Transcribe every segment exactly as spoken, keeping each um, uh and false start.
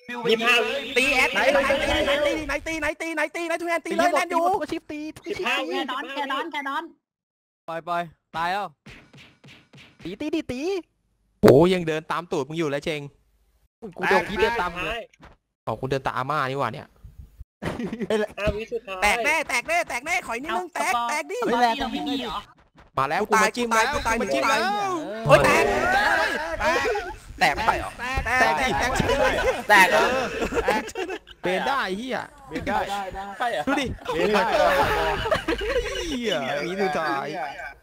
ยี่ห้าตีแอดไหนไหนตีไหนตีไหนตีไหนตีไหนทุกแอนตีเลยแอนอยู่ก็ชิปตีสิบห้าวิแค่นอนแค่นอนแค่นอนปล่อยปล่อยตายแล้วตีตีตีตีโอ้ยังเดินตามตูดมึงอยู่แล้วเจงกูเดินพี่เดินตามเลยอ๋อกูเดินตามอาม่านี่หว่าเนี่ยห้าวิสุดท้ายแตกแน่แตกแน่แตกแน่ขอยนิดนึงแตกแตกดิไม่แรงไม่มีเหรอมาแล้วกูมาจิ้มแล้วกูมาจิ้มแล้วโอ้ยแตกแตกแตกไม่ไปหรอแตกแตกแตกแตกเออเบนได้เฮียเบนได้ใช่เหรอดูดิเบนได้เฮียมีสุดท้าย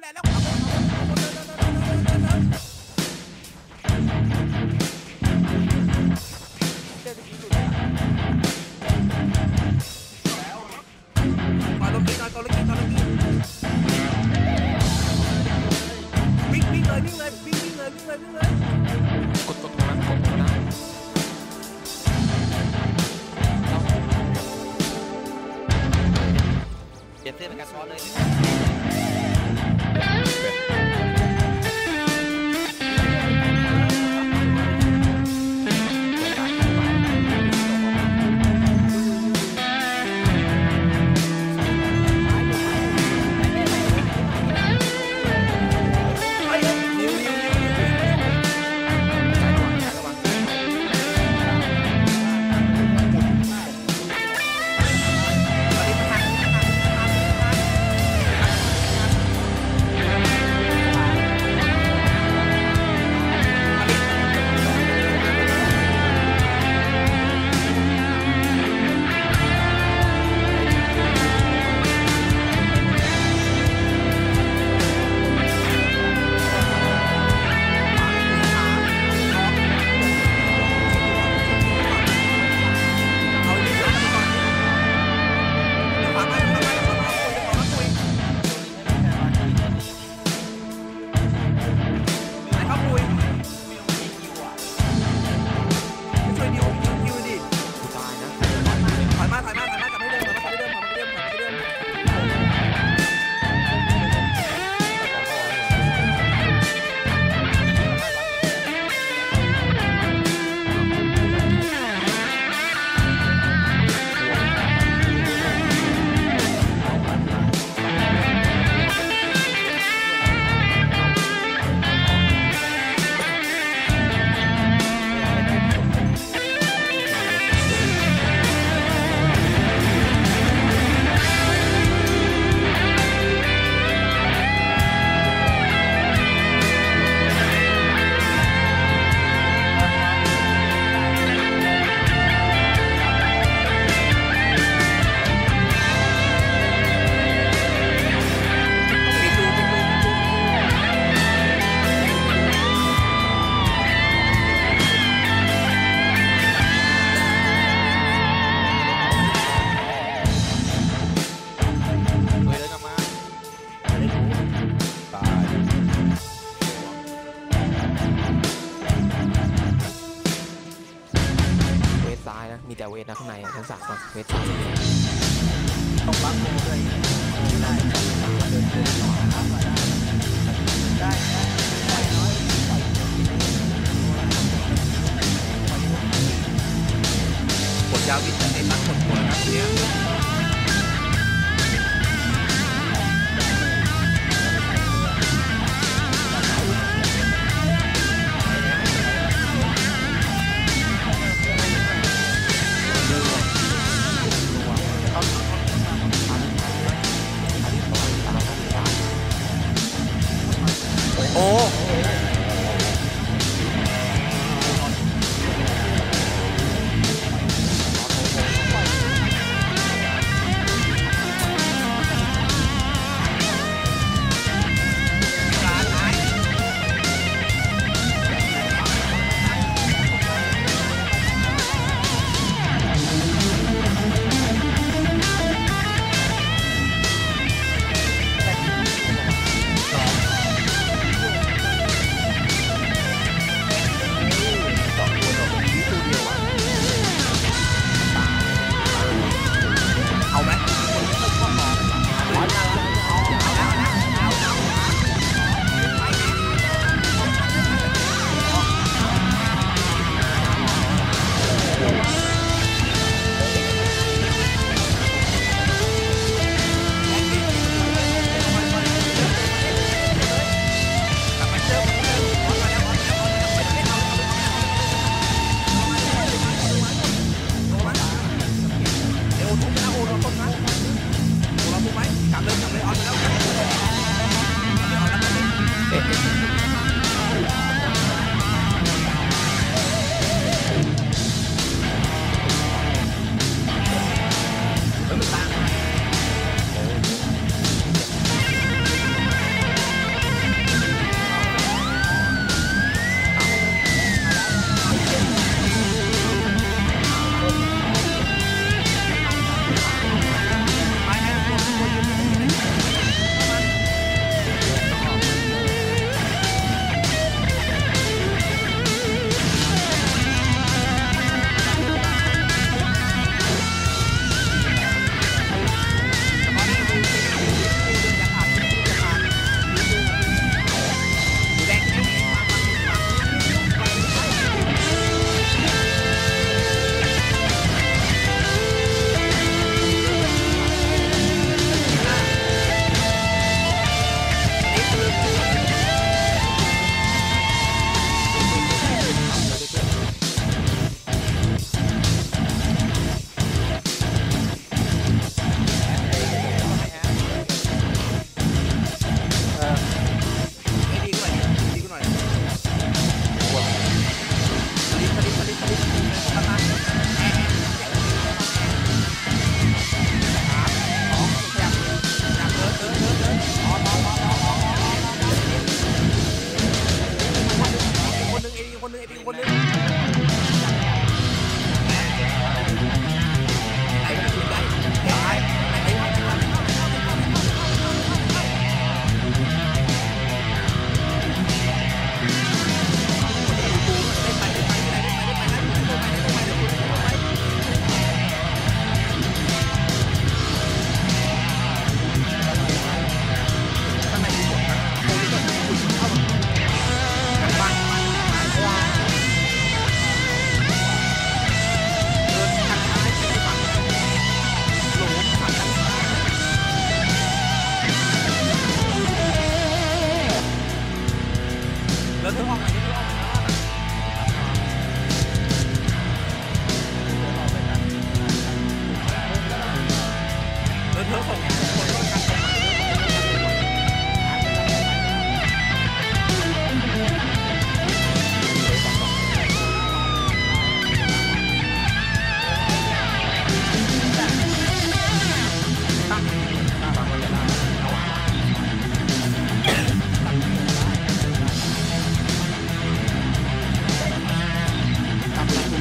มาลงกินหน่อยตัวเล็กกินตัวเล็กกินวิ่งวิ่งเลยวิ่งเลยวิ่งวิ่งเลยวิ่งเลยวิ่งเลยกดกดตรงนั้นกดตรงนั้นเปลี่ยนเสื้อเป็นการซ้อนเลยมีแต่เวทนะข้างในทั้งสามเวทสามต้องบังโมด้วยได้ได้กดยาววิทย์เต็มนักกดหัวนะเนี่ยโอ้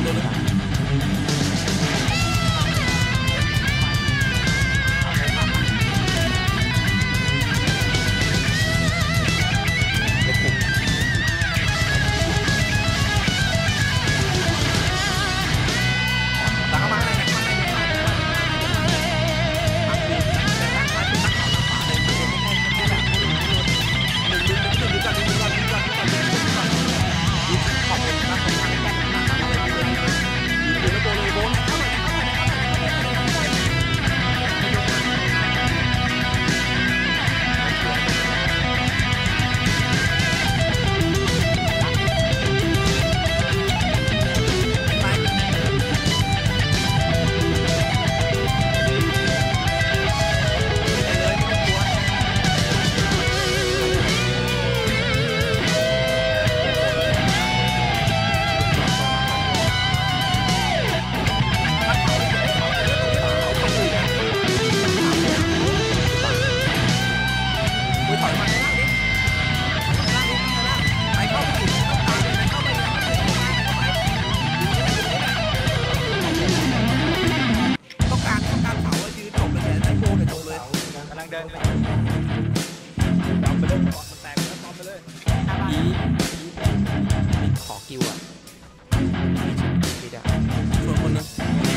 ขอคิวอ่ะไม่ได้ส่วนคนนึง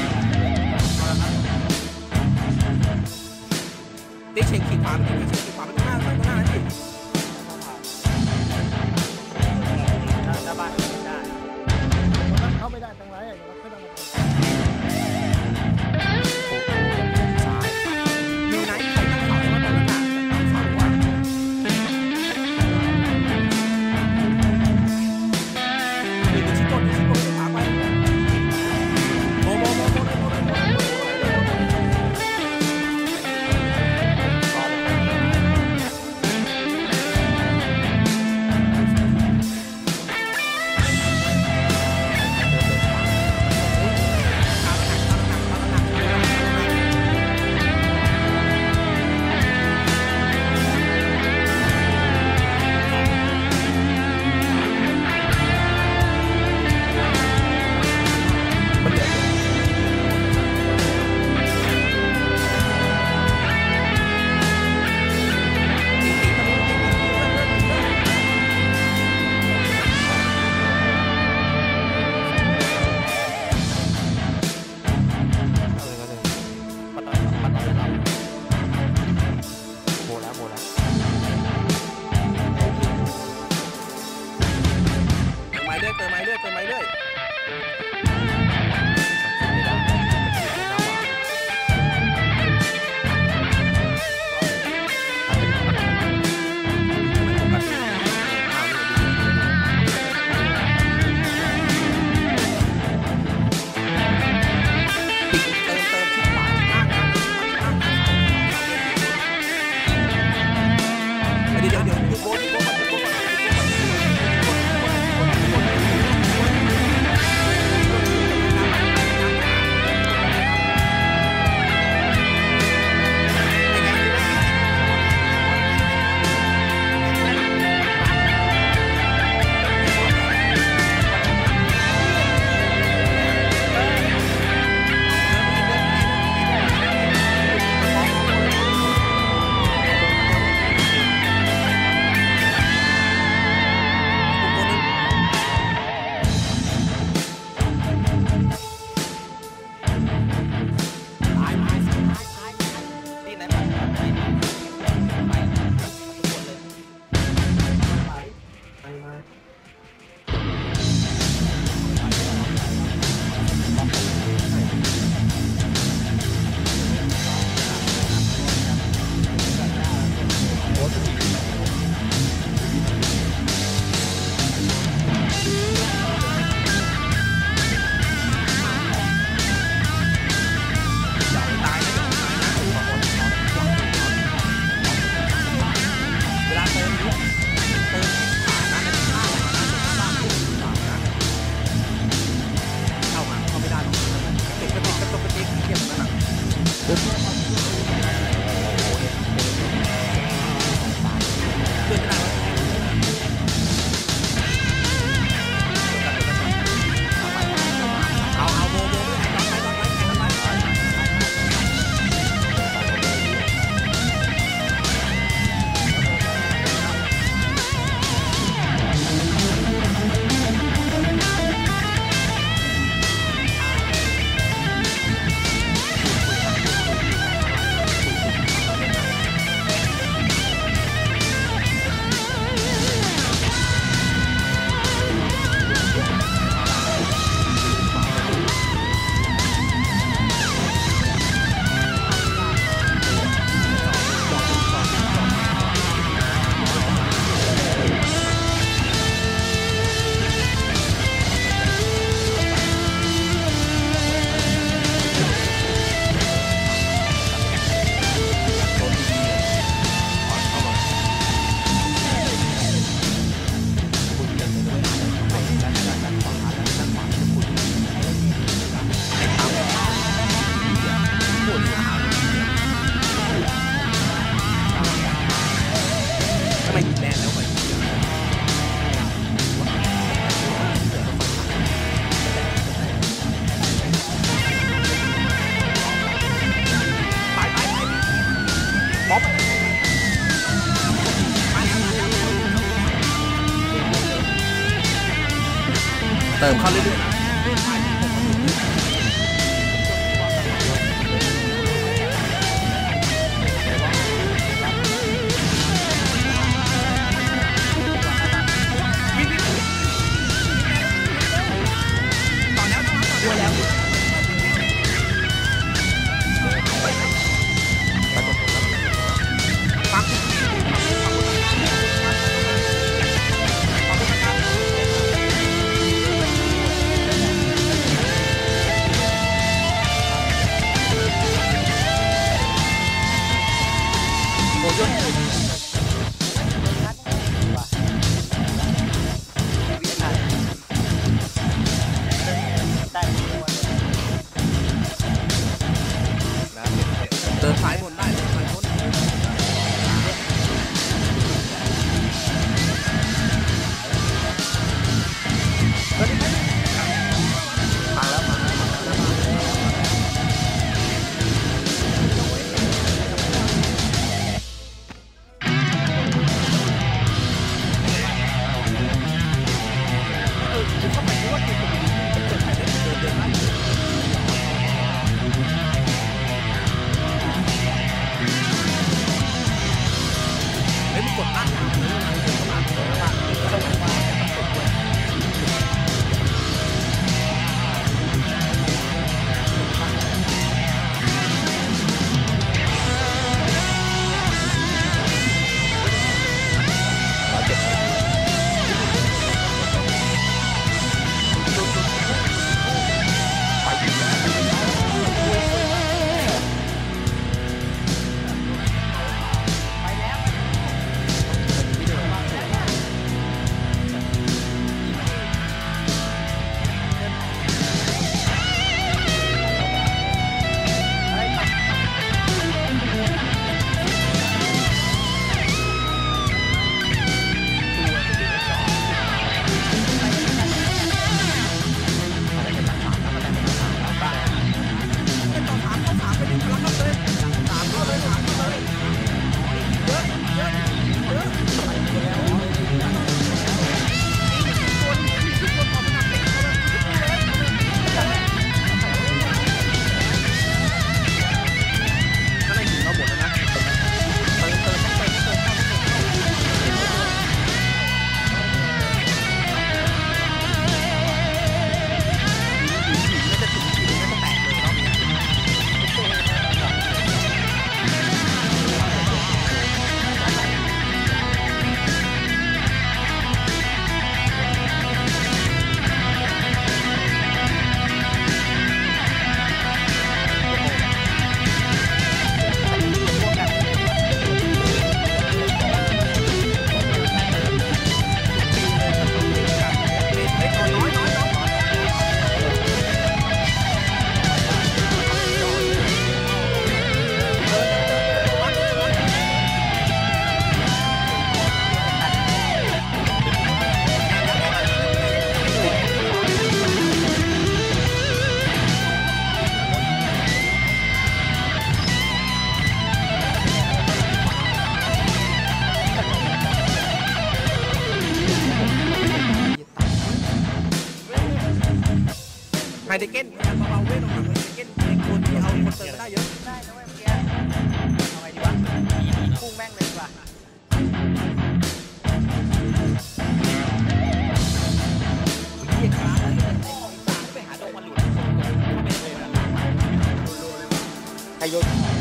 ติ๊กเช็คขีดขวาไปติ๊กเช็คขีดขวาไปข้างหน้าข้างหน้าที่หน้าบ้านได้เข้าไม่ได้ตรงไหนอ่ะเราไม่ต้องซ้ายมีไหนใครตั้งเสาว่าตอนนั้นอ่ะตั้งเสาว่ามีชิ้นต้นชิ้นต้นขวาไปโมโมโมโมโมโมโมเติมเข้าเรื่อยๆนะเดินสายบนได้เดินสายบนมาแล้วมาแล้วมาแล้วมาเออคือเข้าไปเพราะว่าคือคนนี้เดินสายเดินเดินเดินไล่ไม่มีกดตั้งนะไม่มีกดตั้งกดตั้งกดตั้งกดตั้งไฮเดเก้นพยายามเบาๆเว้ยลงมาไฮเดเก้นเองควรที่เอาคนเติมได้เยอะได้นะเว้ยเมื่อกี้เอาไงดีวะพุ่งแม่งเลยดีกว่าเยี่ยขาแล้วเนี่ยไปหาดงมันหลุดเข้าไปเลยนะไฮโย